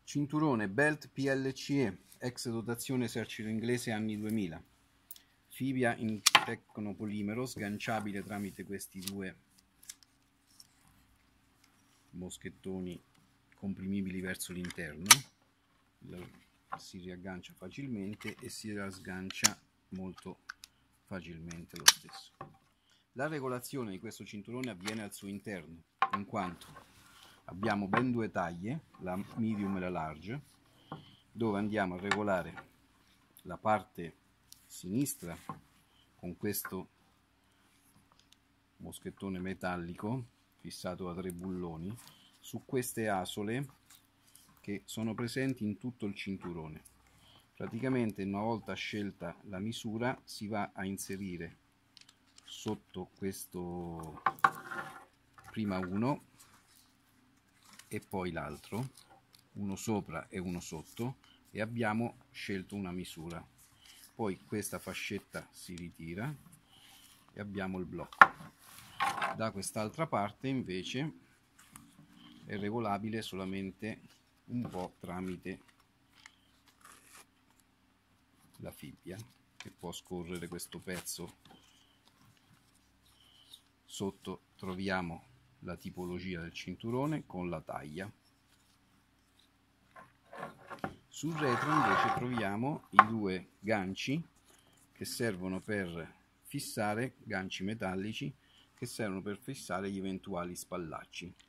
Cinturone Belt PLCE, ex dotazione esercito inglese anni 2000. Fibia in tecnopolimero, sganciabile tramite questi due moschettoni comprimibili verso l'interno. Si riaggancia facilmente e si sgancia molto facilmente lo stesso. La regolazione di questo cinturone avviene al suo interno, in quanto abbiamo ben due taglie, la medium e la large, dove andiamo a regolare la parte sinistra con questo moschettone metallico fissato da 3 bulloni su queste asole che sono presenti in tutto il cinturone. Praticamente, una volta scelta la misura, si va a inserire sotto questo, prima uno e poi l'altro, uno sopra e uno sotto, e abbiamo scelto una misura. Poi questa fascetta si ritira e abbiamo il blocco. Da quest'altra parte invece è regolabile solamente un po' tramite la fibbia, che può scorrere questo pezzo. Sotto troviamo la tipologia del cinturone con la taglia. Sul retro invece troviamo i due ganci che servono per fissare, ganci metallici che servono per fissare gli eventuali spallacci.